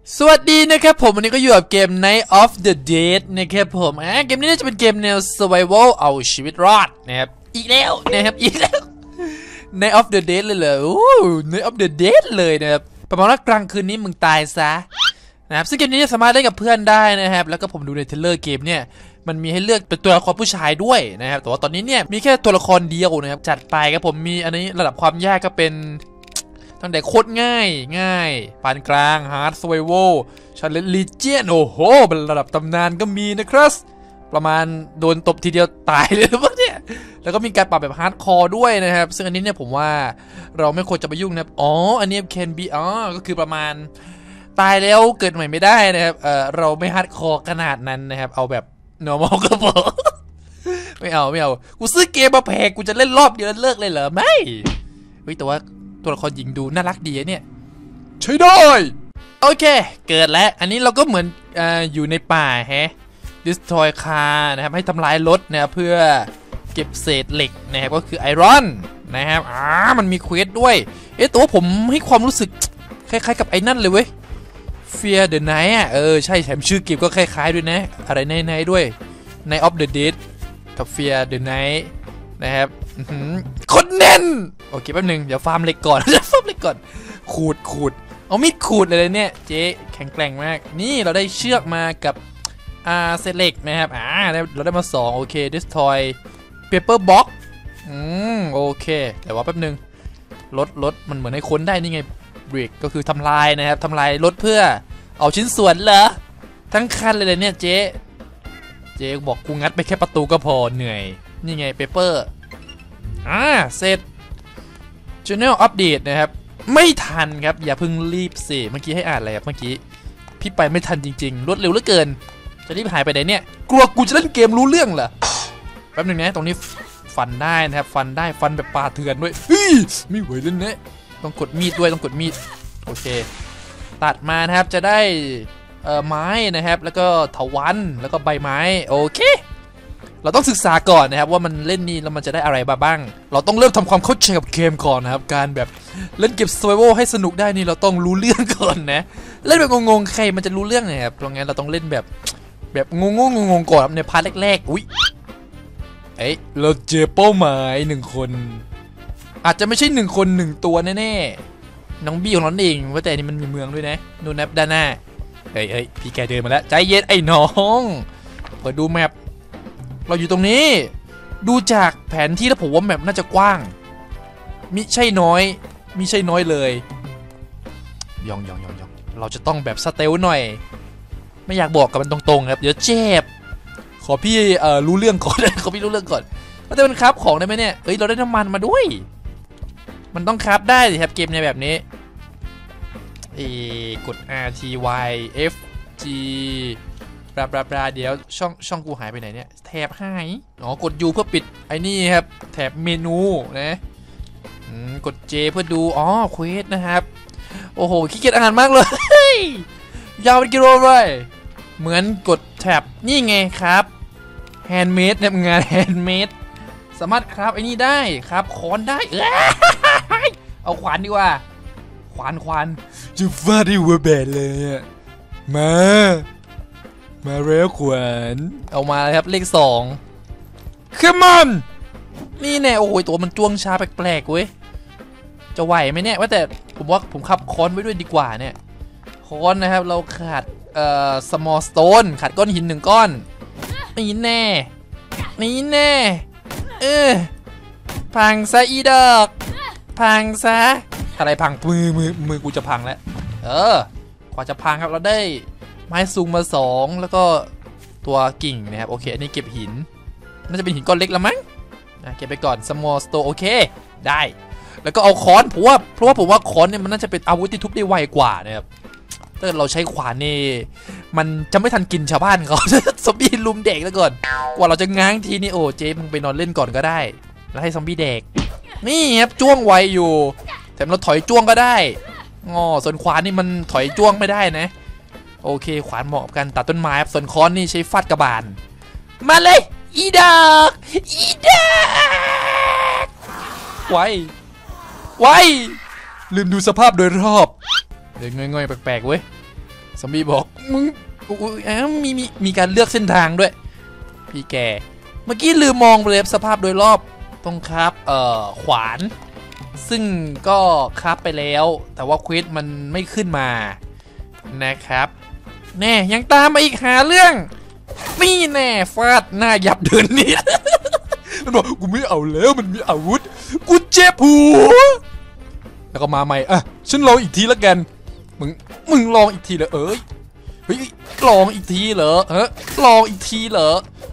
สวัสดีนะครับผมวันนี้ก็อยู่กับเกม Night of the Dead นะครับผมเกมนี้น่าจะเป็นเกมแนว Survival เอาชีวิตรอดนะครับอีกแล้วนะครับอีกแล้ว Night of the Dead เลยเหรอNight of the Dead เลยนะครับประมาณว่ากลางคืนนี้มึงตายซะนะครับซึ่งเกมนี้สามารถเล่นกับเพื่อนได้นะครับแล้วก็ผมดูในเทรลเลอร์เกมเนี่ยมันมีให้เลือกเป็นตัวละครผู้ชายด้วยนะครับแต่ว่าตอนนี้เนี่ยมีแค่ตัวละครเดียวนะครับจัดไปครับผมมีอันนี้ระดับความยากก็เป็นตั้งแต่โคตรง่ายปานกลางฮาร์ดสไวโวชันเลนลีเจียนโอ้โหเป็นระดับตำนานก็มีนะครับประมาณโดนตบทีเดียวตายเลยพวกเนี่ยแล้วก็มีการปรับแบบฮาร์ดคอร์ด้วยนะครับซึ่งอันนี้เนี่ยผมว่าเราไม่ควรจะไปยุ่งนะครับอันนี้ can be ก็คือประมาณตายแล้วเกิดใหม่ไม่ได้นะครับเราไม่ฮาร์ดคอร์ขนาดนั้นนะครับเอาแบบ normal ก็พอ ไม่เอากูซื้อเกมมาแพงกูจะเล่นรอบเดียวแล้วเลิกเลยเหรอไม่แต่ว่าตัวละครหญิงดูน่ารักดีเนี่ยใช่ได้โอเคเกิดแล้วอันนี้เราก็เหมือนอยู่ในป่าdestroy car นะครับให้ทำลายรถนะครับเพื่อเก็บเศษเหล็กนะครับก็คือไอรอนนะครับมันมีเควสด้วยแต่ว่าผมให้ความรู้สึกคล้ายๆกับไอ้นั่นเลยเว้ย Fear the Night ใช่แถมชื่อเกมก็คล้ายๆด้วยนะอะไรในด้วย Night of the Dead กับ Fear the Night นะครับคนแน่นโอเคแป๊บนึงเดี๋ยวฟาร์มเหล็กก่อน ฟาร์มเหล็กก่อนขูดเอามีดขูดเลยเนี่ยเจ๊แข็งแกร่งมากนี่เราได้เชือกมากับเศษเหล็กนะครับเราได้มา2โอเค destroy paper box โอเคแต่ว่าแป๊บนึงรถมันเหมือนให้ค้นได้นี่ไง break ก็คือทำลายนะครับทำลายรถเพื่อเอาชิ้นส่วนเหรอทั้งคันเลยเนี่ยเจ๊บอกกูงัดไปแค่ประตูก็พอเหนื่อยนี่ไง paperเสร็จ Channel Update นะครับไม่ทันครับอย่าเพิ่งรีบสิเมื่อกี้ให้อ่านอะไรครับเมื่อกี้พี่ไปไม่ทันจริงๆรวดเร็วเหลือเกินจะรีบหายไปไหนเนี่ยกลัวกูจะเล่นเกมรู้เรื่องเหรอแป๊บนึงนะตรงนี้ฟันได้นะครับฟันแบบปลาเถื่อนด้วยไม่ไหวแล้วเนี่ยต้องกดมีดด้วยต้องกดมีดโอเคตัดมานะครับจะได้ไม้นะครับแล้วก็เถาวัลย์แล้วก็ใบไม้โอเคเราต้องศึกษาก่อนนะครับว่ามันเล่นนี่แล้วมันจะได้อะไรบ้างเราต้องเริ่มทำความเข้าใจกับเกมก่อนนะครับการแบบเล่นเกม survival ให้สนุกได้นี่เราต้องรู้เรื่องก่อนนะเล่นแบบงงๆใครมันจะรู้เรื่องไงครับเพราะงั้นเราต้องเล่นแบบงงก่อนในพาร์ทแรกๆเราเจอเป้าหมาย1คนอาจจะไม่ใช่1คน1ตัวแน่ๆน้องบี้ของเราเองว่าแต่นี่มันมีเมืองด้วยนะนู่นนะด้านหน้าพี่แกเดินมาแล้วใจเย็นไอ้น้องเปิดดูแมปเราอยู่ตรงนี้ดูจากแผนที่แล้วผมว่าแมปน่าจะกว้างมิใช่น้อยเลยยองเราจะต้องแบบสเตลหน่อยไม่อยากบอกกับมันตรงๆครับเดี๋ยวเจ็บขอพี่รู้เรื่องก่อน ขอพี่รู้เรื่องก่อนว่าแต่มันคราฟของได้ไหมเนี่ยเราได้น้ำมันมาด้วยมันต้องคราฟได้สิครับเกมในแบบนี้กด R T Y F G ปลาเดี๋ยวช่องกูหายไปไหนเนี่ยแถบหายกด U เพื่อปิดไอ้นี่ครับแถบเมนูนะกด J เพื่อดูเควสนะครับโอ้โหขี้เกียจอ่านมากเลยยาวเป็นกิโลเลยเหมือนกดแท็บนี่ไงครับแฮนด์เมดเนี่ยงานแฮนด์เมดสามารถครับไอ้นี่ได้ครับค้อนได้เอาขวานดีกว่าขวานจะฟาดที่หัวแบนเลยมาแล้วขวานเอามาครับเลข2 Come on นี่แน่โอ้โหตัวมันจ้วงช้าแปลกๆเว้ยจะไหวไหมเนี่ยว่าแต่ผมว่าผมขับค้อนไว้ด้วยดีกว่าเนี่ยค้อนนะครับเราขาดsmall stone ขาดก้อนหิน1ก้อนนี่แน่พังซะอีดอกพังซะอะไรพังมือกูจะพังแล้วกว่าจะพังครับเราได้ไม้ซูงมา2แล้วก็ตัวกิ่งนะครับโอเคอันนี้เก็บหินน่าจะเป็นหินก้อนเล็กแล้วมั้งเก็บไปก่อน small stone โอเคได้แล้วก็เอาค้อนเพราะว่าผมว่าค้อนเนี่ยมันน่าจะเป็นอาวุธที่ทุบได้ไวกว่านะครับถ้าเราใช้ขวานนี่มันจะไม่ทันกินชาวบ้านเขา ซอมบี้ลุมเด็กแล้วก่อนกว่าเราจะง้างทีนี่เจ๊มึงไปนอนเล่นก่อนก็ได้แล้วให้ซอมบี้เด็กนี่ครับจ้วงไวอยู่แถมเราถอยจ้วงก็ได้ส่วนขวานนี่มันถอยจ้วงไม่ได้นะโอเคขวานเหมาะกันตัดต้นไม้ส่วนค้อนนี่ใช้ฟาดกระบาลมาเลยอีดอกไวลืมดูสภาพโดยรอบเดี๋ยวง่อยๆแปลกๆเว้ยซอมบี้บอกมึงมีการเลือกเส้นทางด้วยพี่แกเมื่อกี้ลืมมองเลยสภาพโดยรอบตรงครับขวานซึ่งก็คราฟไปแล้วแต่ว่าเควสมันไม่ขึ้นมานะครับแน่ยังตามมาอีกหาเรื่องนี่แน่ฟาดหน้ายับเดินนี่ มันบอกกูไม่เอาแล้วมันมีอาวุธกูเจ็บหัวแล้วก็มาใหม่อ่ะฉันลองอีกทีละกันมึงลองอีกทีเหรอเฮ้ยลองอีกทีเหรอลองอีกทีเหรอ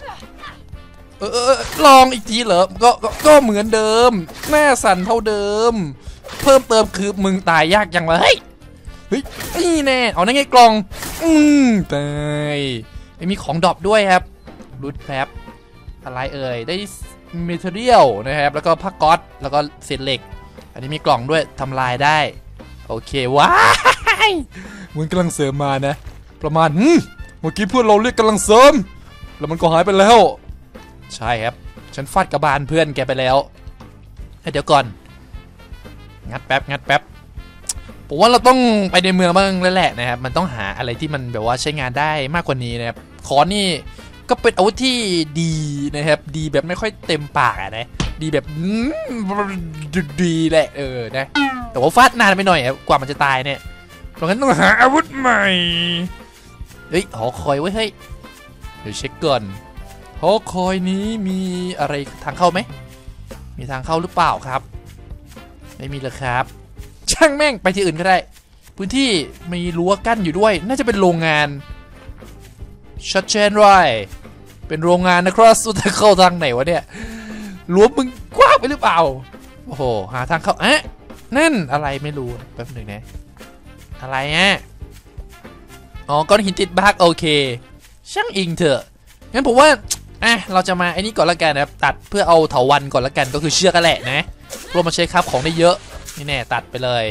ลองอีกทีเหรอก็เหมือนเดิมหน้าสั่นเท่าเดิมเพิ่มเติมคือมึงตายยากจังเลยเฮ้ยนี่แน่เอานั่นไงกล่องตายไม่มีของดรอปด้วยครับรูทแพรอะไรได้เมทัลเรียลนะครับแล้วก็ผ้าก๊อตแล้วก็เศษเหล็กอันนี้มีกล่องด้วยทำลายได้โอเคว้ายมึงกำลังเสริมมานะประมาณเมื่อกี้เพื่อนเราเรียกกำลังเสริมแล้วมันก็หายไปแล้วใช่ครับฉันฟาดกระบาลเพื่อนแกไปแล้วเดี๋ยวก่อนงัดแป๊บผมว่าเราต้องไปในเมืองบ้างแล้วแหละนะครับมันต้องหาอะไรที่มันแบบว่าใช้งานได้มากกว่านี้นะครับค้อนนี่ก็เป็นอาวุธที่ดีนะครับดีแบบไม่ค่อยเต็มปากนะดีแบบดีแหละนะแต่ว่าฟาดนานไปหน่อยกว่ามันจะตายเนี่ยเพราะงั้นต้องหาอาวุธใหม่เฮ้ยหอคอยไว้ให้เดี๋ยวเช็คก่อนหอคอยนี้มีอะไรทางเข้าไหมมีทางเข้าหรือเปล่าครับไม่มีเลยครับช่างแม่งไปที่อื่นก็ได้พื้นที่มีรั้วกั้นอยู่ด้วยน่าจะเป็นโรงงานชัดเจนไรเป็นโรงงานนะครับสุดท้ายเข้าทางไหนวะเนี่ยรั้วมึงกว้างไปหรือเปล่าโอ้โหหาทางเข้านั่นอะไรไม่รู้แป๊บหนึ่งนะอะไรอ๋อก้อนหินติดบั๊กโอเคช่างอิงเถอะงั้นผมว่าเราจะมาไอ้นี่ก่อนละกันนะครับตัดเพื่อเอาเถาวัลย์ก่อนละกันก็คือเชือกกันแหละนะรวมมาใช้ครับของได้เยอะนี่แน่ตัดไปเลย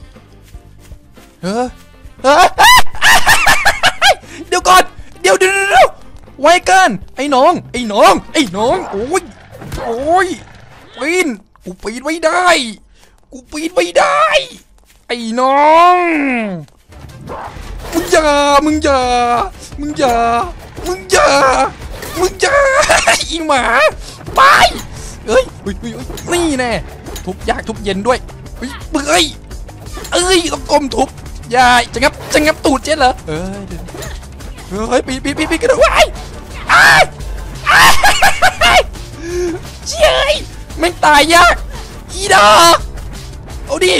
เดี๋ยวก่อนเดี๋ยวไว้กันไอ้น้องโอ้ยปีนกูปีนไม่ได้ไอ้น้องมึงอย่าอีหมาไปนี่แน่ทุบยากทุบเย็นด้วยต้องก้มทุบอย่าจะงับตูดเจ๊เหรอปีกันว้ายเจ๊ไม่ตายยากอีดาเอาดิ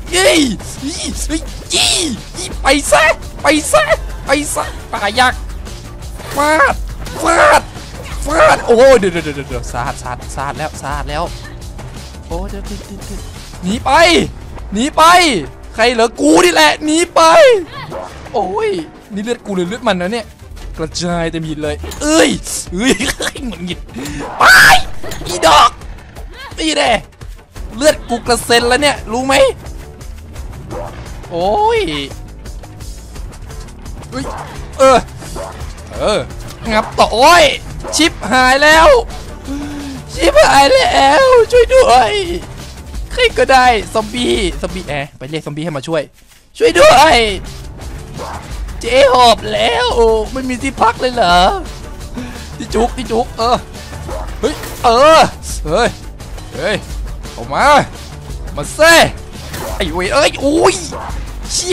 ไปซะตายยากฟาดโอ้เดี๋ยวซาดแล้วโอ้เดี๋ยวหนีไปใครเหรอกูนี่แหละหนีไปโอ้ยนี่เลือดกูหรือเลือดมันนะเนี่ยกระจายเต็มหินเลยเหมือนหินไปอีดอกนี่แน่เลือดกูกระเซ็นแล้วเนี่ยรู้ไหมโอ้ยงับต่อโอ้ยชิปหายแล้วช่วยด้วยใครก็ได้ซอมบี้ไปเรียกซอมบี้ให้มาช่วยด้วยเจ๊หอบแล้วไม่มีที่พักเลยเหรอที่จุกเฮ้ยออกมาเซ่ไอ้เว้ยอุ้ยเชี่ย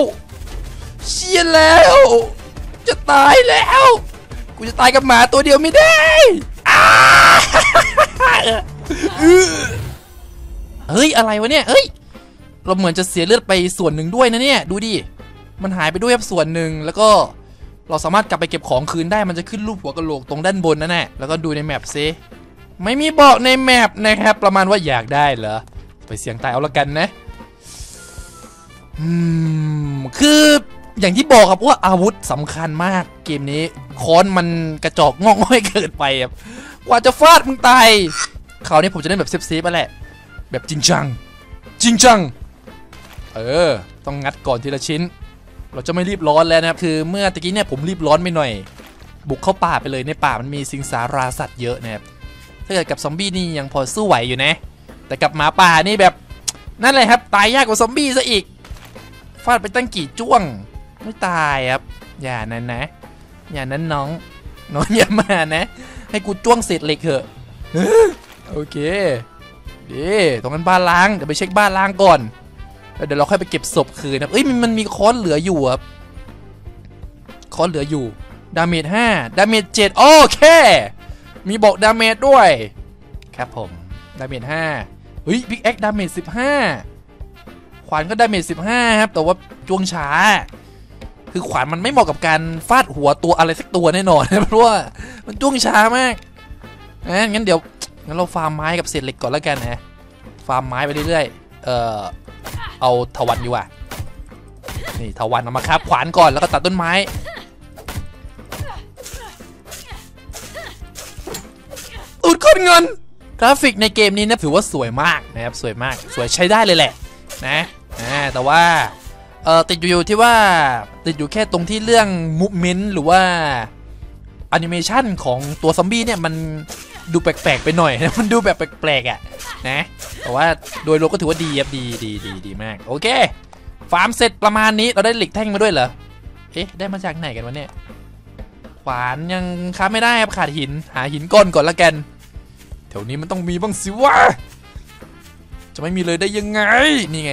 แล้วจะตายแล้วกูจะตายกับหมาตัวเดียวไม่ได้เฮ้ยอะไรวะเนี่ยเราเหมือนจะเสียเลือดไปส่วนหนึ่งด้วยนะเนี่ยดูดิมันหายไปด้วยส่วนหนึ่งแล้วก็เราสามารถกลับไปเก็บของคืนได้มันจะขึ้นรูปหัวกะโหลกตรงด้านบนนั่นแหละแล้วก็ดูในแมปซิไม่มีบอกในแมปนะครับประมาณว่าอยากได้เหรอไปเสี่ยงตายเอาละกันนะคืออย่างที่บอกครับว่าอาวุธสำคัญมากเกมนี้ค้อนมันกระจอกงอกง่อยเกินไปครับกว่าจะฟาดมึงตายคราวนี้ผมจะเล่นแบบเซฟๆไปแหละแบบจริงจังต้องงัดก่อนทีละชิ้นเราจะไม่รีบร้อนแล้วนะครับคือเมื่อตะกี้เนี่ยผมรีบร้อนไปหน่อยบุกเข้าป่าไปเลยในป่ามันมีสิงสาราสัตว์เยอะนะครับถ้าเกิดกับซอมบี้นี่ยังพอสู้ไหวอยู่นะแต่กับหมาป่านี่แบบนั่นเลยครับตายยากกว่าซอมบี้ซะอีกฟาดไปตั้งกี่จ้วงไม่ตายครับอย่านั้นนะอย่านั้นน้องอย่ามานะให้กูจ้วงเศษเหล็กเถอะโอเคดีตรงนั้นบ้านล้างเดี๋ยวไปเช็คบ้านล้างก่อนเดี๋ยวเราค่อยไปเก็บศพคืนนะเอ้ยมันมีค้อนเหลืออยู่ครับค้อนเหลืออยู่ดาเมจ5ดาเมจ7โอเคมีบอกดาเมจด้วยครับผมดาเมจ5เฮ้ยพิกแอคดาเมจ15ขวานก็ดาเมจ15ครับแต่ว่าจ้วงช้าคือขวานมันไม่เหมาะกับการฟาดหัวตัวอะไรสักตัวแน่นอนเพราะว่ามันจ้วงช้ามากงั้นเดี๋ยวเราฟาร์มไม้กับเศษเหล็กก่อนแล้วกันนะฟาร์มไม้ไปเรื่อยๆเอาถาวันดีกว่านี่ถาวันเอามาครับขวานก่อนแล้วก็ตัดต้นไม้อุดก้อนเงินกราฟิกในเกมนี้นะถือว่าสวยมากนะครับสวยมากสวยใช้ได้เลยแหละนะแต่ว่าติดอยู่ที่ว่าติดอยู่แค่ตรงที่เรื่องมูฟเมนต์หรือว่าแอนิเมชันของตัวซอมบี้เนี่ยมันดูแปลกๆไปหน่อยมันดูแบบแปลกๆอ่ะนะแต่ว่าโดยรวมก็ถือว่าดีครับดีมากโอเคฟาร์มเสร็จประมาณนี้เราได้เหล็กแท่งมาด้วยเหรอเอ๊ะได้มาจากไหนกันวะเนี่ยขวานยังค้าไม่ได้ครับขาดหินหาหินก้อนก่อนละกันแถวนี้มันต้องมีบ้างสิวะจะไม่มีเลยได้ยังไงนี่ไง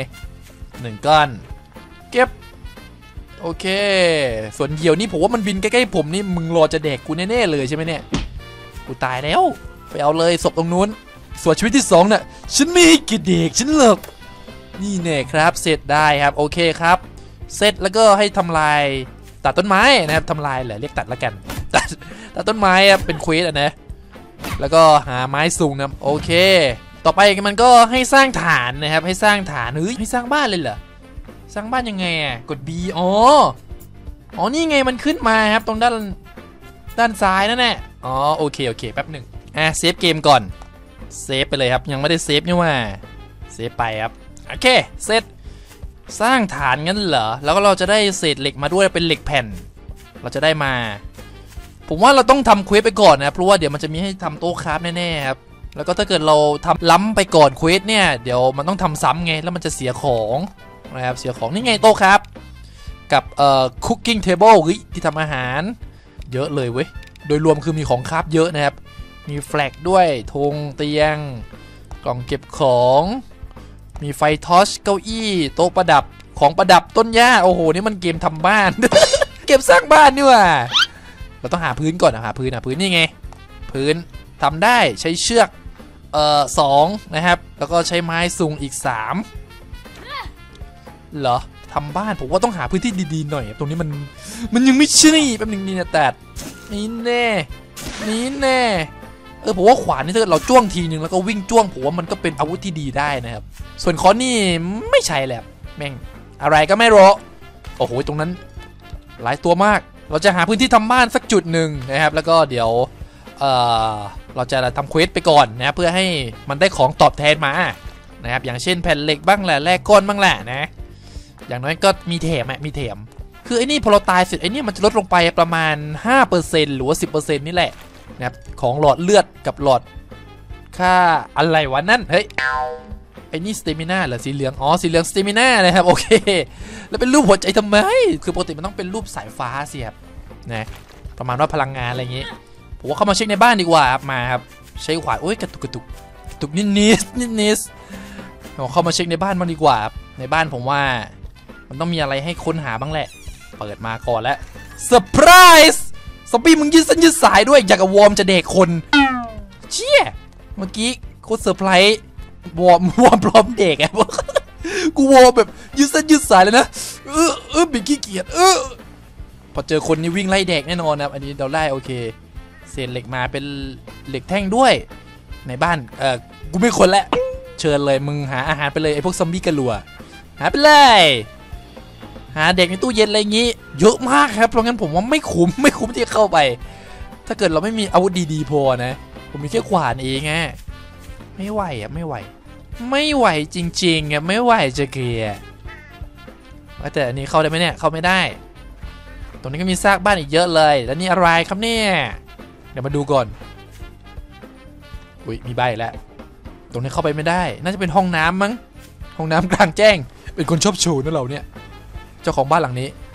1ก้อนเก็บโอเคส่วนเหยี่ยวนี่ผมว่ามันบินใกล้ๆผมนี่มึงรอจะแดกกูแน่ๆเลยใช่ไหมเนี่ยกูตายแล้วไปเอาเลยศพตรงนู้นส่วนชีวิตที่2น่ะฉันไม่ให้กินเด็กฉันหรอกนี่แน่ครับเสร็จได้ครับโอเคครับเสร็จแล้วก็ให้ทำลายตัดต้นไม้นะครับทำลายเหรอเรียกตัดแล้วกันตัดต้นไม้ครับเป็นเควสนะแล้วก็หาไม้สูงนะโอเคต่อไปมันก็ให้สร้างฐานนะครับให้สร้างฐานให้สร้างบ้านเลยเหรอสร้างบ้านยังไงอ่ะกด B อ๋อนี่ไงมันขึ้นมาครับตรงด้านซ้ายนั่นแหละอ๋อโอเคแป๊บหนึ่งเซฟเกมก่อนเซฟไปเลยครับยังไม่ได้เซฟนี่ว่าเซฟไปครับโอเคเสร็จสร้างฐานงั้นเหรอแล้วก็เราจะได้เศษเหล็กมาด้วยเป็นเหล็กแผ่นเราจะได้มาผมว่าเราต้องทำเควสไปก่อนนะเพราะว่าเดี๋ยวมันจะมีให้ทำโต๊ะคราฟแน่ๆครับแล้วก็ถ้าเกิดเราทำล้ำไปก่อนเควสเนี่ยเดี๋ยวมันต้องทำซ้ำไงแล้วมันจะเสียของนะครับเสียของนี่ไงโต๊ะครับกับcooking table ที่ทำอาหารเยอะเลยเว้ยโดยรวมคือมีของคราฟเยอะนะครับมีแฟลกด้วยธงเตียงกล่องเก็บของมีไฟทอชเก้าอี้โต๊ะประดับของประดับต้นหญ้าโอ้โหนี่มันเกมทำบ้าน เก็บสร้างบ้านนี่ว่ะเราต้องหาพื้นก่อนหาพื้นนี่ไงพื้นทำได้ใช้เชือก2นะครับแล้วก็ใช้ไม้สูงอีก3เหรอทำบ้านผมว่าต้องหาพื้นที่ดีๆหน่อยตรงนี้มันยังไม่ใช่แป๊บนึงนี่นะแต่นี่แน่ผมว่าขวานนี่ถ้าเราจ้วงทีนึงแล้วก็วิ่งจ้วงผมว่ามันก็เป็นอาวุธที่ดีได้นะครับส่วนค้อนนี่ไม่ใช่แหละแม่งอะไรก็ไม่รู้โอ้โหตรงนั้นหลายตัวมากเราจะหาพื้นที่ทำบ้านสักจุดหนึ่งนะครับแล้วก็เดี๋ยวเราจะทำเควสไปก่อนนะเพื่อให้มันได้ของตอบแทนมานะครับอย่างเช่นแผ่นเหล็กบ้างแหละแลกก้อนบ้างแหละนะอย่างน้อยก็มีแถมคือไอ้นี่พอเราตายเสร็จไอ้นี่มันจะลดลงไปประมาณ 5% หรือว่า 10% นี่แหละนะครับของหลอดเลือดกับหลอดค่าอะไรวะนั่นเฮ้ยไอ้นี่สเตมิน่าเหรอสีเหลืองสีเหลืองสเตมิน่านะครับโอเคแล้วเป็นรูปหัวใจทำไมคือปกติมันต้องเป็นรูปสายฟ้าสิครับนะประมาณว่าพลังงานอะไรอย่างงี้ผมว่าเข้ามาเช็คในบ้านดีกว่าครับมาครับใช้ขวานโอ้ยกระตุกนิดเราเข้ามาเช็คในบ้านมันดีกว่าในบ้านผมว่ามันต้องมีอะไรให้ค้นหาบ้างแหละเปิดมาก่อนแล้วเซอร์ไพรส์ซอมบี้มึงยืดเส้นยืดสายด้วยอยากกับวอร์มจะเด็กคนเชี่ยเมื่อกี้โคตรเซอร์ไพรส์วอร์มพร้อมเด็กอะกูวอร์มแบบยืดเส้นยืดสายเลยนะบิดขี้เกียจพอเจอคนนี้วิ่งไล่เด็กแน่นอนนะอันนี้เราได้โอเคเศษเหล็กมาเป็นเหล็กแท่งด้วยในบ้านกูไม่คนละเชิญเลยมึงหาอาหารไปเลยไอพวกซอมบี้กระลัวหาไปเลยหาเด็กในตู้เย็นอะไรอย่างงี้เยอะมากครับเพราะงั้นผมว่าไม่คุ้มที่จะเข้าไปถ้าเกิดเราไม่มีอาวุธดีๆพอนะผมมีแค่ขวานเองไงไม่ไหวจริงๆไม่ไหวจะเกลียแต่อันนี้เข้าได้ไหมเนี่ยเข้าไม่ได้ตรงนี้ก็มีซากบ้านอีกเยอะเลยแล้วนี่อะไรครับเนี่ยเดี๋ยวมาดูก่อนอุ้ยมีใบแล้วตรงนี้เข้าไปไม่ได้น่าจะเป็นห้องน้ำมั้งห้องน้ำกลางแจ้งเป็นคนชอบโชว์นะเราเนี่ยเจ้าของบ้านหลังนี้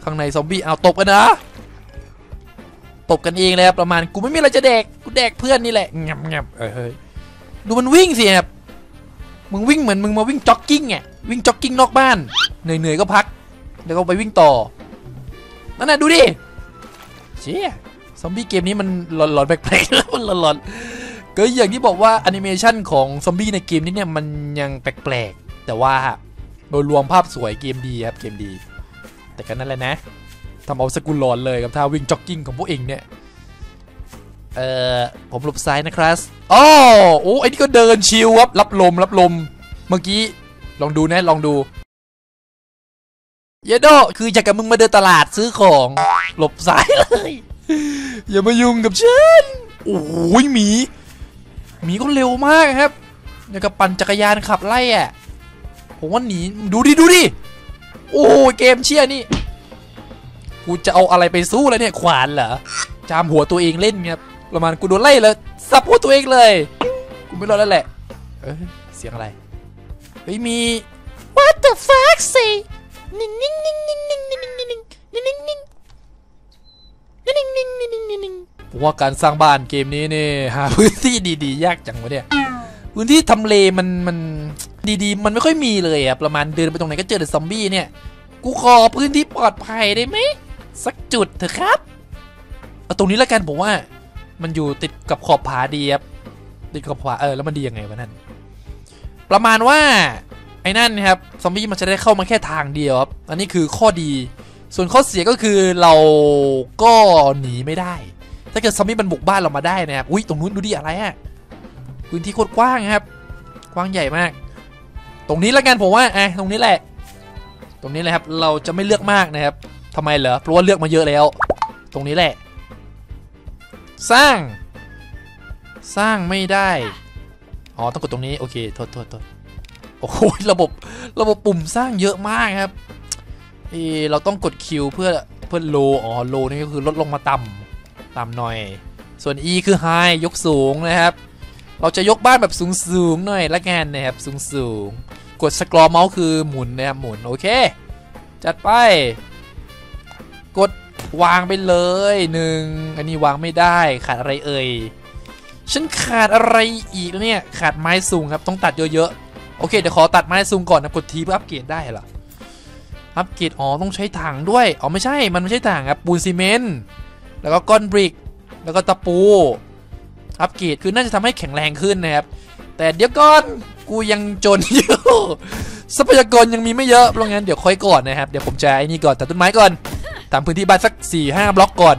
ข้างในซอมบี้เอาตบกันนะตบกันเองเลยประมาณกูไม่มีอะไรจะแดกกูแดกเพื่อนนี่แหละงับเฮ้ยดูมันวิ่งสิครับมึงวิ่งเหมือนมึงมาวิ่งจ็อกกิ้งอ่ะวิ่งจ็อกกิ้งนอกบ้านเหนื่อยก็พักแล้วก็ไปวิ่งต่อนั่นน่ะดูดิเชี่ยซอมบี้เกมนี้มันหลอนๆแปลกๆมันหลอนๆก็อย่างที่บอกว่าแอนิเมชันของซอมบี้ในเกมนี้เนี่ยมันยังแปลกๆแต่ว่าโดยรวมภาพสวยเกมดีครับเกมดีแต่ก็นั่นแหละนะทำเอาสกุลหลอนเลยกับท่าวิ่งจ็อกกิ้งของพวกเองเนี่ยผมหลบซ้ายนะครับโอ้ไอ้นี่ก็เดินชิลครับรับลมเมื่อกี้ลองดูนะลองดูเยโดคืออยากกับมึงมาเดินตลาดซื้อของหลบซ้ายเลยอย่ามายุ่งกับฉันโอ้ยหมีก็เร็วมากครับอยากกับปั่นจักรยานขับไล่อ่ะผมว่าหนีดูดิโอ้เกมเชี่ยนี่กูจะเอาอะไรไปสู้แล้วเนี่ยขวานเหรอจามหัวตัวเองเล่นครับประมาณกูโดนไล่แล้วสับหัวตัวเองเลยกูไม่รอดแล้วแหละเสียงอะไรเฮ้ยมี What the fuck say นิ่งผมว่าการสร้างบ้านเกมนี้เนี่ยหาพื้นที่ดีๆยากจังวะเนี่ยพื้นที่ทำเลมันดีๆมันไม่ค่อยมีเลยอะประมาณเดินไปตรงไหนก็เจอแต่ซอมบี้เนี่ยกูขอพื้นที่ปลอดภัยได้ไหมสักจุดเถอะครับเอาตรงนี้แล้วกันผมว่ามันอยู่ติดกับขอบผาดีครับติดกับขอบผาแล้วมันดียังไงวะนั่นประมาณว่าไอ้นั่นนะครับซอมบี้มันจะได้เข้ามาแค่ทางเดียวครับอันนี้คือข้อดีส่วนข้อเสียก็คือเราก็หนีไม่ได้ถ้าเกิดซอมบี้มันบุกบ้านเรามาได้นะครับอุ้ยตรงนู้นดูดิอะไรฮะพื้นที่โคตรกว้างครับกว้างใหญ่มากตรงนี้แล้วกันผมว่าตรงนี้แหละตรงนี้เลยครับเราจะไม่เลือกมากนะครับทำไมเหรอเพราะว่าเลือกมาเยอะแล้วตรงนี้แหละสร้างไม่ได้อ๋อต้องกดตรงนี้โอเคโทษโอ้โหระบบปุ่มสร้างเยอะมากครับเราต้องกดคิวเพื่อโลโลนี่ก็คือลดลงมาต่ำหน่อยส่วน E คือ High ยกสูงนะครับเราจะยกบ้านแบบสูงหน่อยละกันนะครับสูงกดสครอลเมาส์คือหมุนนะครับหมุนโอเคจัดไปกดวางไปเลย1อันนี้วางไม่ได้ขาดอะไรเอ่ยฉันขาดอะไรอีกเนี่ยขาดไม้สูงครับต้องตัดเยอะๆโอเคเดี๋ยวขอตัดไม้สูงก่อนนะกดทีเพื่ออัปเกรดได้เหรออัปเกรดต้องใช้ถังด้วยไม่ใช่มันไม่ใช่ถังครับปูนซีเมนต์แล้วก็ก้อนบริกแล้วก็ตะปูอัปเกรดคือน่าจะทำให้แข็งแรงขึ้นนะครับแต่เดี๋ยวก่อนกูยังจนอยู่ทรัพยากรยังมีไม่เยอะเพราะงั้นเดี๋ยวค่อยก่อนนะครับเดี๋ยวผมจะไอ้นี่ก่อนตัดต้นไม้ก่อนทำพื้นที่บ้านสัก 4-5 บล็อกก่อน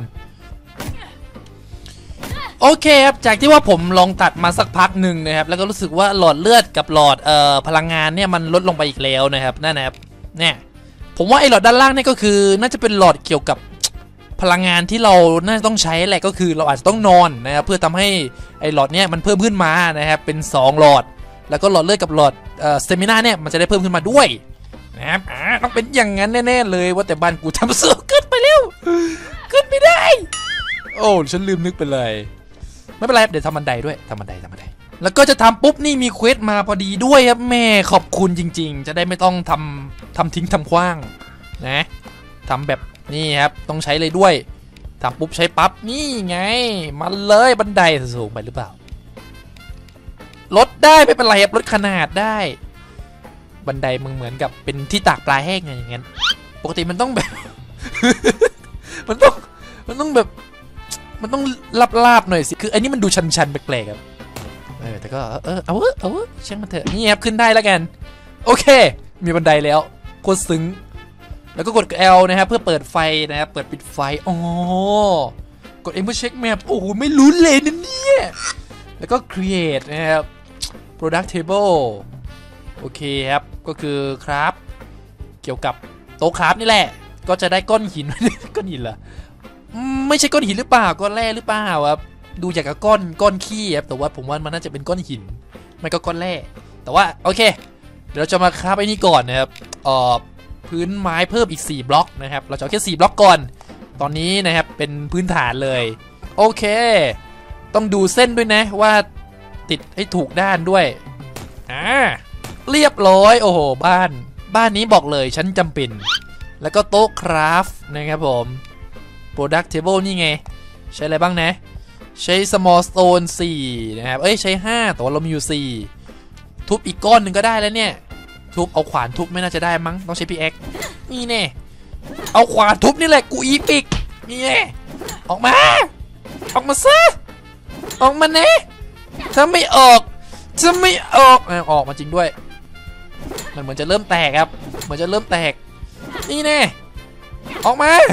โอเคครับจากที่ว่าผมลองตัดมาสักพักหนึ่งนะครับแล้วก็รู้สึกว่าหลอดเลือดกับหลอดพลังงานเนี่ยมันลดลงไปอีกแล้วนะครับนั่นนะครับเนี่ยผมว่าไอ้หลอดด้านล่างนี่ก็คือน่าจะเป็นหลอดเกี่ยวกับพลังงานที่เราน่าจะต้องใช้แหละก็คือเราอาจจะต้องนอนนะครับเพื่อทำให้ไอ้หลอดเนี่ยมันเพิ่มขึ้นมานะครับเป็น2หลอดแล้วก็หลอดเลือดกับหลอดสเตมิน่าเนี่ยมันจะได้เพิ่มขึ้นมาด้วยนะครับต้องเป็นอย่างนั้นแน่ๆเลยว่าแต่บ้านกูทำสูงเกินไปแล้วขึ้นไม่ได้โอ้ฉันลืมนึกไปเลยไม่เป็นไรเดี๋ยวทำบันไดด้วยทำบันไดแล้วก็จะทำปุ๊บนี่มีเควสมาพอดีด้วยครับแม่ขอบคุณจริงๆจะได้ไม่ต้องทำทิ้งทำขว้างนะทำแบบนี่ครับต้องใช้เลยด้วยทำปุ๊บใช้ปั๊บนี่ไงมาเลยบันไดสูงไปหรือเปล่าลดได้ไม่เป็นไรครับลดขนาดได้บันไดมึงเหมือนกับเป็นที่ตากปลาแห้งไงอย่างนั้นปกติมันต้องแบบ มันต้องแบบมันต้องลาบๆหน่อยสิคืออันนี้มันดูชันๆแปลกๆครับแต่ก็เอาช่างมันเถอะนี่ครับขึ้นได้แล้วกันโอเคมีบันไดแล้วโคตรซึ้งแล้วก็กด L นะครับเพื่อเปิดไฟนะครับเปิดปิดไฟกด M เพื่อเช็คแมปโอ้โหไม่รู้เลยนะเนี่ยแล้วก็ create นะครับ product table โอเคครับก็คือครับเกี่ยวกับโต๊ะครับนี่แหละก็จะได้ก้อนหิน ก้อนหินเหรอไม่ใช่ก้อนหินหรือเปล่าก้อนแร่หรือเปล่าครับดูจากกับก้อนขี้ครับแต่ว่าผมว่ามันน่าจะเป็นก้อนหินไม่ก็ก้อนแร่แต่ว่าโอเคเดี๋ยวเราจะมาครับไอ้นี่ก่อนนะครับพื้นไม้เพิ่มอีก4บล็อกนะครับเราจะเอาแค่4บล็อกก่อนตอนนี้นะครับเป็นพื้นฐานเลยโอเคต้องดูเส้นด้วยนะว่าติดให้ถูกด้านด้วยเรียบร้อยโอ้โหบ้านนี้บอกเลยฉันจำเป็นแล้วก็โต๊ะคราฟนะครับผม product table นี่ไงใช้อะไรบ้างนะใช้ small stone 4นะครับใช้5แต่ว่าเรามีอยู่4ทุบอีกก้อนหนึ่งก็ได้แล้วเนี่ยทุบเอาขวานทุบไม่น่าจะได้มั้งต้องใช้พีแอ็กนี่แน่เอาขวานทุบนี่แหละกูอีปิกนี่แน่ออกมาซะออกมาเน่ถ้าไม่ออกออกมาจริงด้วยมันเหมือนจะเริ่มแตกครับเหมือนจะเริ่มแตกนี่แน่ออกมา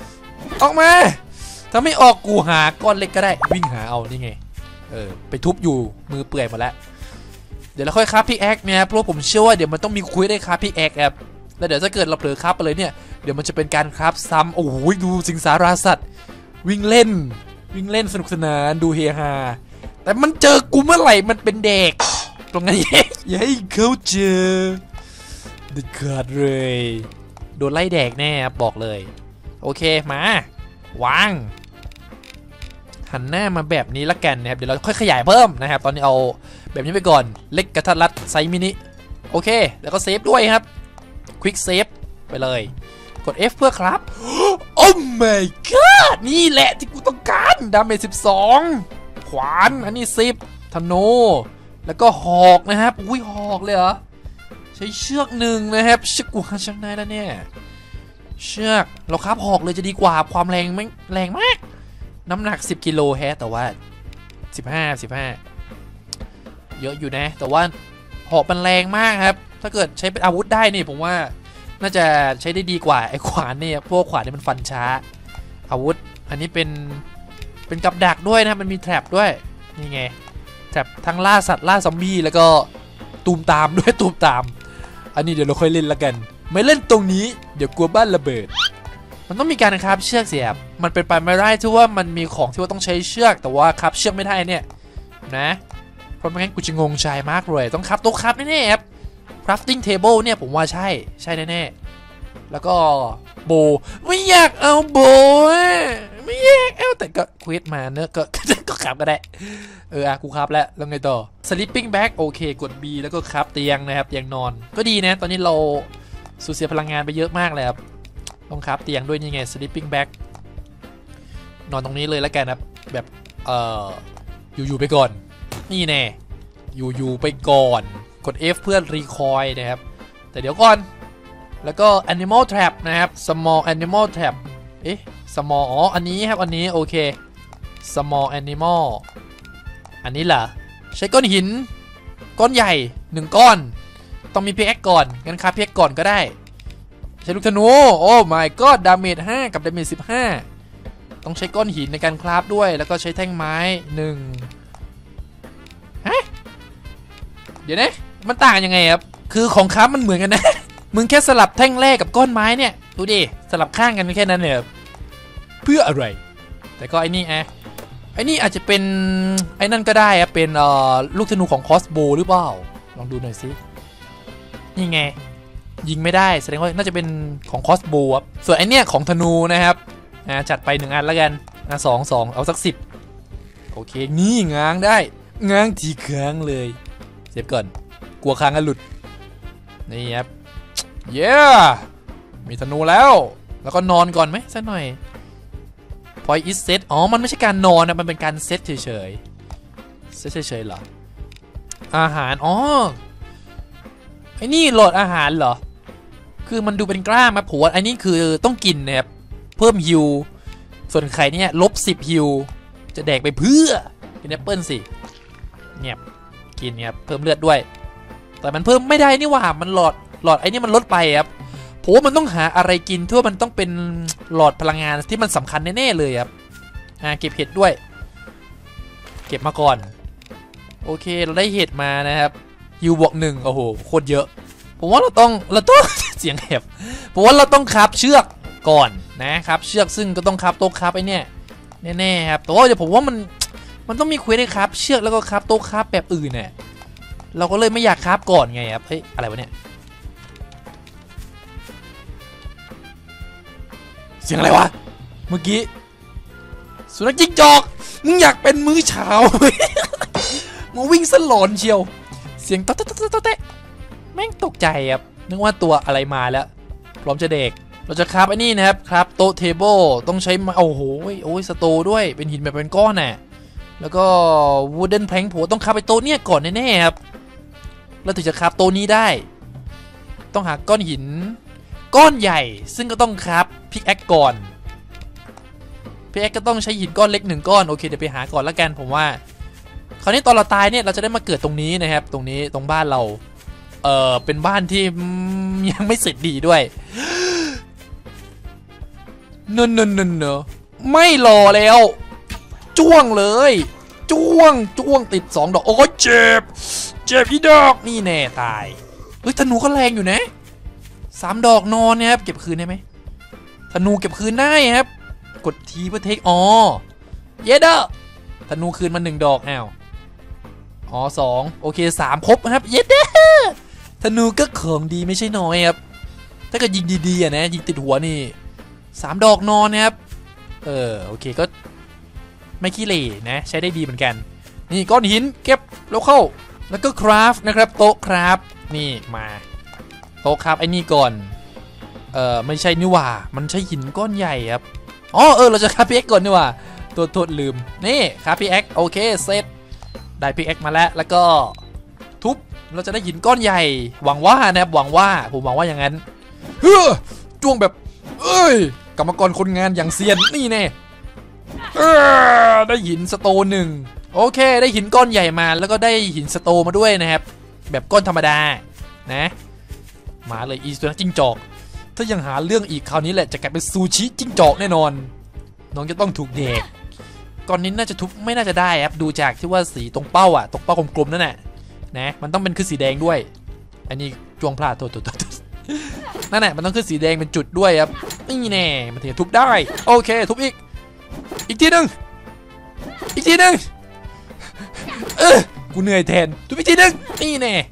ถ้าไม่ออกกูหาก้อนเล็กก็ได้วิ่งหาเอานี่ไงไปทุบอยู่มือเปื่อยหมดแล้วเดี๋ยวเราค่อยคราฟพิกแอคเนี่ยเพราะผมเชื่อว่าเดี๋ยวมันต้องมีคุยได้คราฟพิกแอคครับแล้วเดี๋ยวถ้าเกิดเราเผลอคราฟไปเลยเนี่ยเดี๋ยวมันจะเป็นการคราฟซ้ำโอ้โหดูสิงสาราสัตว์วิ่งเล่นสนุกสนานดูเฮฮาแต่มันเจอกูเมื่อไหร่มันเป็นเด็กตรงนั้นอย่าให้เขาเจอเด็ดขาดเลยโดนไล่แดกแน่บอกเลยโอเคมาวางหันหน้ามาแบบนี้ละกันนะครับเดี๋ยวเราค่อยขยายเพิ่มนะครับตอนนี้เอาแบบนี้ไปก่อนเล็กกระทัดรัดไซส์มินิโอเคแล้วก็เซฟด้วยครับควิกเซฟไปเลยกด F เพื่อครับโอ้ my god นี่แหละที่กูต้องการดาเมจ12ขวานอันนี้10ธนูแล้วก็หอกนะครับอุ้ยหอกเลยเหรอใช้เชือก1นะครับเชือกกูหาช่างได้แล้วเนี่ยเชือกเราคราฟหอกเลยจะดีกว่าความแรงไม่แรงมากน้ำหนัก10 กิโลแฮะแต่ว่า15เยอะอยู่นะแต่ว่าหอกมันแรงมากครับถ้าเกิดใช้เป็นอาวุธได้นี่ผมว่าน่าจะใช้ได้ดีกว่าไอ้ขวานเนี่ยพวกขวานนี่มันฟันช้าอาวุธอันนี้เป็นกับดักด้วยนะมันมีแทร็บด้วยนี่ไงแทร็บทั้งล่าสัตว์ล่าซอมบี้แล้วก็ตูมตามด้วยตูมตามอันนี้เดี๋ยวเราค่อยเล่นละกันไม่เล่นตรงนี้เดี๋ยวกลัวบ้านระเบิดมันต้องมีการคราฟเชือกเสียบมันเป็นไปไม่ได้ที่ว่ามันมีของที่ว่าต้องใช้เชือกแต่ว่าคราฟเชือกไม่ได้เนี่ยนะเพราะไม่งั้นกูจะงงใจมากเลยต้องคราฟโต๊ะคราฟแน่ๆครับ crafting table เนี่ยผมว่าใช่แน่ๆแล้วก็โบไม่อยากเอาโบไม่อยากเอาแต่ก็เควสมาเนอะก็คราฟก็ได้กูคราฟแล้วไงต่อ sleeping bag โอเคกด B แล้วก็คราฟเตียงนะครับเตียงนอนก็ดีนะตอนนี้เราสูญเสียพลังงานไปเยอะมากเลยครับต้องคราฟเตียงด้วยนี่ไง sleeping bag นอนตรงนี้เลยแล้วกันครับแบบอยู่ไปก่อนนี่แน่อยู่ไปก่อนกด F เพื่อรีคอยนะครับแต่เดี๋ยวก่อนแล้วก็ animal trap นะครับ small animal trap small อันนี้ครับอันนี้โอเค small animal อันนี้เหรอใช้ก้อนหินก้อนใหญ่1ก้อนต้องมีพิกแอคก่อนงั้นคราฟพิกแอคก่อนก็ได้ใช้ลูกธนูโอ้ my god ดาเมจ5กับดาเมจ15ต้องใช้ก้อนหินในการคราฟด้วยแล้วก็ใช้แท่งไม้1ฮะเดี๋ยวนะมันต่างยังไงครับคือของคราฟมันเหมือนกันนะ มึงแค่สลับแท่งแรกกับก้อนไม้เนี่ยดูดิสลับข้างกันแค่นั้นเนี่ยเพื่ออะไรแต่ก็ไอ้นี่ไอ้นี่อาจจะเป็นไอ้นั่นก็ได้ครับเป็นลูกธนูของคอสโบหรือเปล่าลองดูหน่อยสินี่ไงยิงไม่ได้แสดงว่าน่าจะเป็นของคอสโบครับส่วนไอเนี้ยของธนูนะครับจัดไป1อันแล้วกัน2เอาสัก10โอเคนี่ง้างได้ง้างทีค้างเลยเซฟก่อนกลัวค้างกันหลุดนี่ครับเย้มีธนูแล้วก็นอนก่อนไหมสักหน่อย point is set อ๋อมันไม่ใช่การนอนนะมันเป็นการเซตเฉยเหรออาหารอ๋อไอ้นี่โหลดอาหารเหรอคือมันดูเป็นกล้ามครับผมว่าไอ้นี่คือต้องกินนะครับเพิ่มฮิวส่วนไข่เนี่ย-10ฮิวจะแดกไปเพื่อกินแอปเปิลสิเนี่ยกินเนี่ยเพิ่มเลือดด้วยแต่มันเพิ่มไม่ได้นี่ว่ามันหลอดไอ้นี่มันลดไปครับผมว่ามันต้องหาอะไรกินที่ว่ามันต้องเป็นหลอดพลังงานที่มันสำคัญแน่ๆเลยครับเก็บเห็ดด้วยเก็บมาก่อนโอเคเราได้เห็ดมานะครับฮิวบวก1โอ้โหโคตรเยอะผมว่าเราต้อง เสียงแหบผมว่าเราต้องคราฟเชือกก่อนนะครับเชือกซึ่งก็ต้องคราฟโต๊ะคราฟไอ้นี่แน่ๆครับแต่ว่าเดี๋ยวผมว่ามันต้องมีเควสให้คราฟเชือกแล้วก็คราฟโต๊ะคราฟแบบอื่นเนี่ยเราก็เลยไม่อยากคราฟก่อนไงครับเฮ้ยอะไรวะเนี่ยเสียงอะไรวะเมื่อกี้สุนัขจิ้งจอกมึงอยากเป็นมื้อเช้า มึงวิ่งสลอนเชียวเสียงต๊ะแม่งตกใจครับนึกว่าตัวอะไรมาแล้วพร้อมจะเด็กเราจะคราฟไอ้นี่นะครับคราฟโต๊ะเทเบิลต้องใช้โอ้โหสโตด้วยเป็นหินแบบเป็นก้อนน่ะแล้วก็วูดเดนแพลงผมต้องคราฟไอ้โต๊ะเนี่ยก่อนแน่ๆครับแล้วถึงจะคราฟโต๊ะนี้ได้ต้องหาก้อนหินก้อนใหญ่ซึ่งก็ต้องคราฟพิกแอคก่อนพิกแอคก็ต้องใช้หินก้อนเล็ก1ก้อนโอเคเดี๋ยวไปหาก่อนละกันผมว่าคราวนี้ตอนเราตายเนี่ยเราจะได้มาเกิดตรงนี้นะครับตรงนี้ตรงบ้านเราเป็นบ้านที่ยังไม่เสร็จดีด้วยเนไม่รอแล้วจ้วงเลยจ้วงติด2ดอกโอ้ยเจ็บอีดอกนี่แน่ตายเฮ้ยธนูก็แรงอยู่นะ3ดอกนอนนะครับเก็บคืนได้ไหมธนูเก็บคืนได้ครับกดทีเพื่อเทคเยเดอร์ธนูคืนมา1ดอกอ้าว2โอเค3ครบครับเยเดอร์ธนูก็ของดีไม่ใช่น้อยครับถ้าเกิดยิงดีๆนะยิงติดหัวนี่3ดอกนอนนะครับโอเคก็ไม่ขี้เหร่นะใช้ได้ดีเหมือนกันนี่ก้อนหินเก็บแล้วเข้าแล้วก็คราฟนะครับโต๊ะคราฟนี่มาโต๊ะคราฟไอ้นี่ก่อนไม่ใช่นี่ว่ามันใช้หินก้อนใหญ่ครับเราจะคราฟพิกแอคก่อนนี่ว่าตัวโทษลืมนี่คราฟพิกแอคโอเคเสร็จได้พิกแอคมาแล้วก็ทุบเราจะได้หินก้อนใหญ่หวังว่านะครับผมหวังว่าอย่างนั้นจ้วงแบบกรรมกรคนงานอย่างเซียนนี่แน่ได้หินสโตน1โอเคได้หินก้อนใหญ่มาแล้วก็ได้หินสโตมาด้วยนะครับแบบก้อนธรรมดานะมาเลยอีสุนัขจิ้งจอกถ้ายังหาเรื่องอีกคราวนี้แหละจะกลายเป็นซูชิจิ้งจอกแน่นอนน้องจะต้องถูกเด็กก้อนนี้น่าจะทุบไม่น่าจะได้ครับดูจากที่ว่าสีตรงเป้าตรงเป้ากลมๆนั่นแหละนะมันต้องเป็นขึ้นสีแดงด้วยอันนี้จวงพลาดโทษนั่นแหละมันต้องขึ้นสีแดงเป็นจุดด้วยครับนี่แน่มันถึงทุบได้โอเคทุบอีกทีหนึ่งกูเหนื่อยแทนทุบอีกทีหนึ่งนี่แน่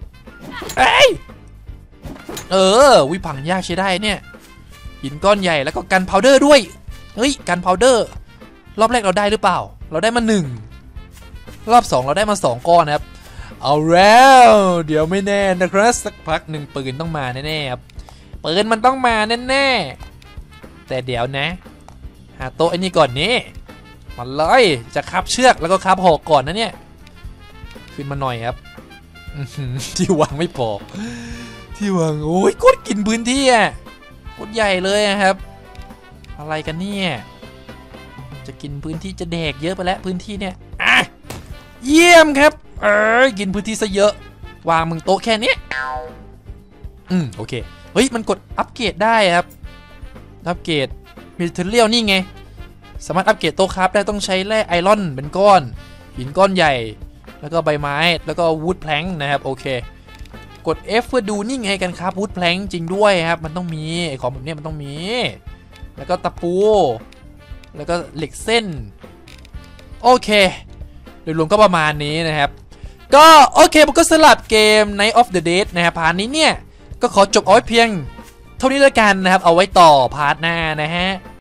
วิพังยากใช้ได้เนี่ยหินก้อนใหญ่แล้วก็กันพาวเดอร์ด้วยเฮ้ยกันพาวเดอร์รอบแรกเราได้หรือเปล่าเราได้มา1รอบ2เราได้มา2ก้อนนะครับเอาแล้วเดี๋ยวไม่แน่นะครับสักพักหนึ่งปืนต้องมาแน่ๆครับปืนมันต้องมาแน่ๆแต่เดี๋ยวนะหาโต๊ะไอ้นี่ก่อนนี่มาเลยจะคับเชือกแล้วก็คับหอกก่อนนะเนี่ยขึ้นมาหน่อยครับที่วางไม่พอที่วางโอ้ยโคตรกินพื้นที่โคตรใหญ่เลยครับอะไรกันเนี่ยจะกินพื้นที่จะแดกเยอะไปแล้วพื้นที่เนี่ยเยี่ยมครับกินพื้นที่ซะเยอะวางมึงโต๊ะแค่นี้โอเคเฮ้ยมันกดอัปเกรดได้ครับอัปเกรดมีเทอร์เรียลนี่ไงสามารถอัปเกรดโต๊ะครับได้ต้องใช้แร่ไอรอนเป็นก้อนหินก้อนใหญ่แล้วก็ใบไม้แล้วก็วูดแพลงนะครับโอเคกด F เพื่อดูนี่ไงกันครับวูดแพลงจริงด้วยครับมันต้องมีไอของแบบนี้มันต้องมีแล้วก็ตะปูแล้วก็เหล็กเส้นโอเคโดยรวมก็ประมาณนี้นะครับก็โอเคผมก็สลับเกม Night of the Dead นะครับพาร์ทนี้เนี่ยก็ขอจบเอาไว้เพียงเท่านี้แล้วกันนะครับเอาไว้ต่อพาร์ทหน้านะฮะ